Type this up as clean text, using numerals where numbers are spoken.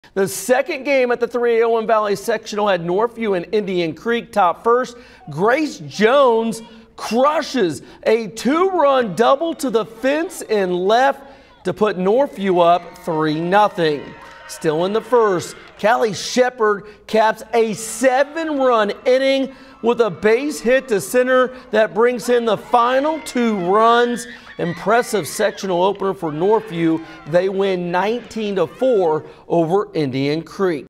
The second game at the 301 Valley Sectional had Northview and Indian Creek top first. Grace Jones crushes a two-run double to the fence and left to put Northview up 3-0. Still in the first, Callie Shepard caps a 7-run inning with a base hit to center that brings in the final 2 runs. Impressive sectional opener for Northview. They win 19-4 over Indian Creek.